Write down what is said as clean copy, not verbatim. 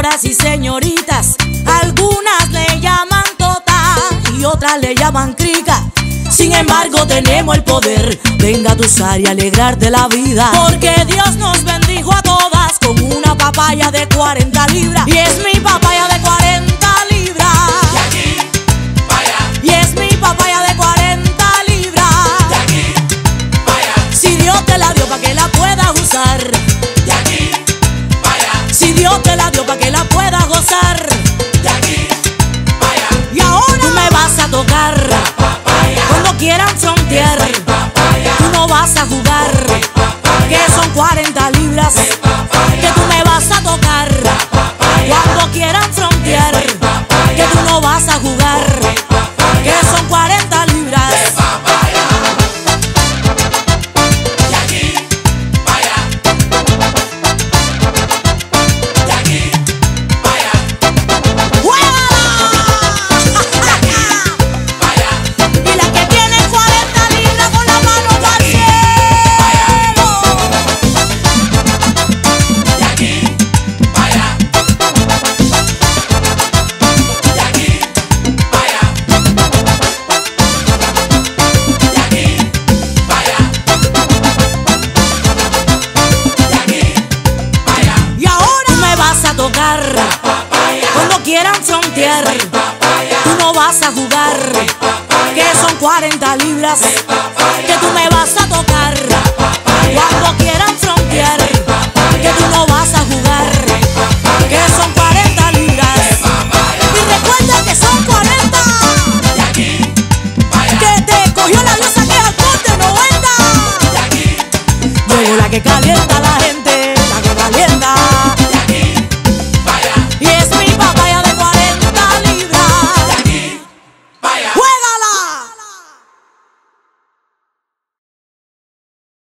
señoras y señoritas, algunas le llaman tota y otras le llaman crica. Sin embargo tenemos el poder de engatusar y alegrarte la vida, porque Dios nos bendijo a todas con una papaya de 40 libras. Y es mi papaya de 40 libras. De aquí para allá. Y es mi papaya de 40 libras. De aquí para allá. Si Dios te la dio pa' que la puedas usar. De aquí para allá. Si Dios te la dio pa' que la puedas gozar. De aquí para allá. Y ahora tú me vas a tocar La papaya. cuando quieran frontear. Mi papaya. Tú no vas a jugar, Mi papaya. que son 40 libras. Mi papaya. Que tú me vas a tocar La papaya. cuando quieran frontear. Mi papaya. Que tú no vas a jugar, Mi papaya. que son 40 libras. De papaya. De aquí para allá. De aquí para allá. Para allá. Y la que tiene 40 libras con la mano al cielo. De aquí para allá. De aquí para allá. De aquí para allá. De aquí para allá. Y ahora tú me vas a tocar Papaya. cuando quieran frontear. Papaya. Tú no vas a jugar, que son 40 libras. Que tú me vas a tocar